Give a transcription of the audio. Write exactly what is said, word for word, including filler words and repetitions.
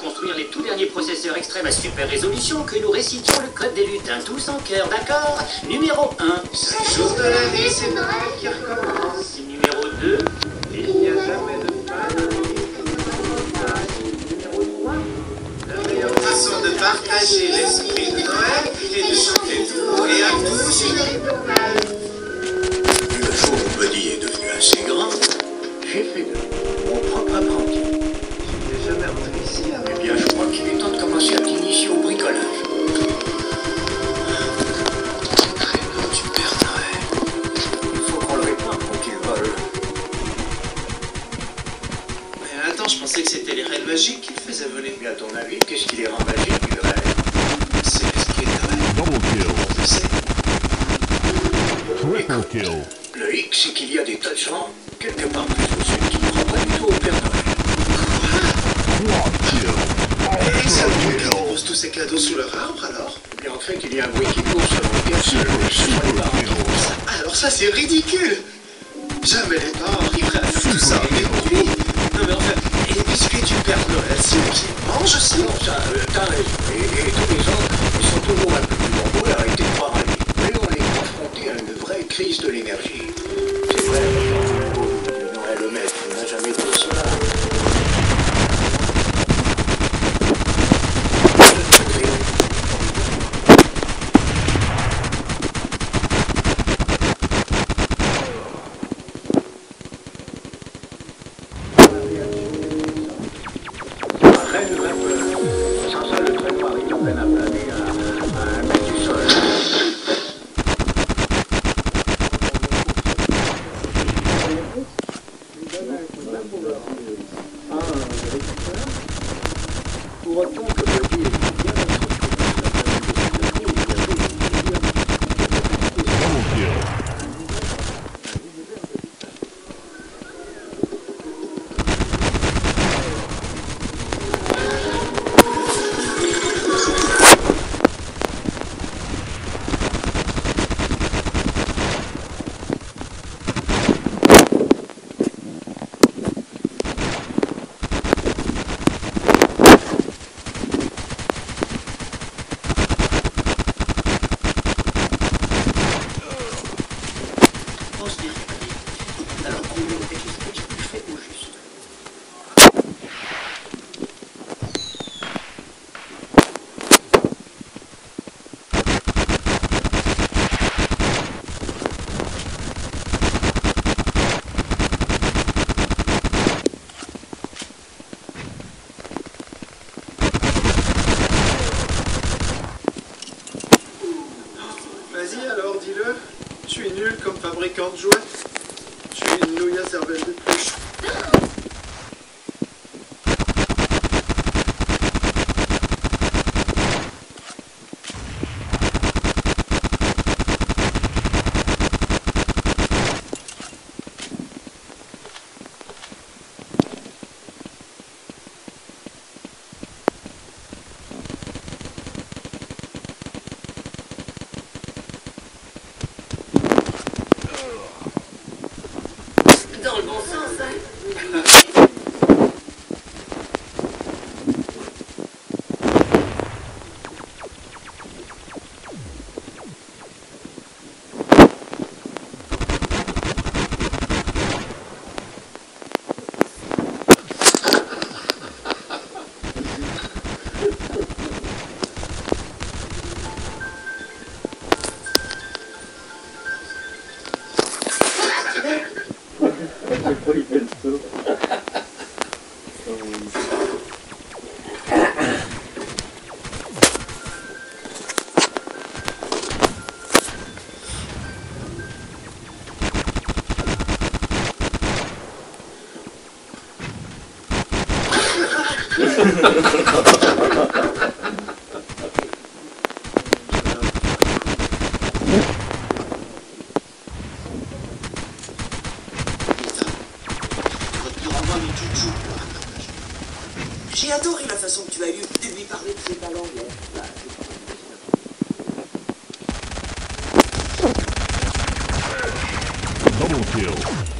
construire les tout derniers processeurs extrêmes à super résolution que nous récitions le code des lutins tous en chœur, d'accord? Numéro un. Chaque jour de l'année, c'est Noël qui recommence. Numéro deux. Il n'y a jamais de fin. Numéro trois. La meilleure façon de partager l'esprit de Noël est de chanter tout haut et à tous une nouvelle. Le jour où Buddy est devenu assez grand, j'ai fait de lui mon propre apprenti. Tu n'es jamais rentré ici avant. Eh bien, je crois qu'il est temps de commencer à t'initier au bricolage. Prénom du Père Noël. Il faut qu'on le répare quand il vole. Mais attends, je pensais que c'était les rênes magiques qui le faisaient voler. Mais à ton avis, qu'est-ce qui les rend magiques, du rêve? C'est l'esprit de Noël. Double kill. Je sais. Triple kill. Le hic, c'est qu'il y a des tas de gens, quelque part plus au sud, qui ne croient pas du tout au Père Noël. Quad kill. Et ça veut dire qu'ils Ultra kill. déposent tous ces cadeaux sous leur arbre alors? Eh bien, en fait, il y a un bruit qui court selon lequel ce ce sont les Super parents qui kill. font ça. Alors ça, c'est ridicule. Jamais les parents arriveraient à faire tout ça. Mais oui. Non mais enfin, et les biscuits du Père Noël, c'est eux qui les mangent aussi. Non, ça, euh, t'as raison. Et, et tous les ans, ils sont toujours un peu plus nombreux à arrêter de croire à lui. Mais on est confronté à une vraie crise de l'énergie. C'est vrai, le Noël le maître n'a jamais dit cela. Après, le vapeur. Sans ça, le trait noir est en peine à planer à, à un mètre du sol. Pour autant que Buddy est bien Double kill. Alors, combien de petits sketchs tu fais au juste? Vas-y alors, dis-le. Je suis nul comme fabricant de jouets. Je suis une nouille à cervelle de pluche. Dans le bon sens, hein? J'ai adoré la façon que tu as eue de lui parler de ses talents. Double kill.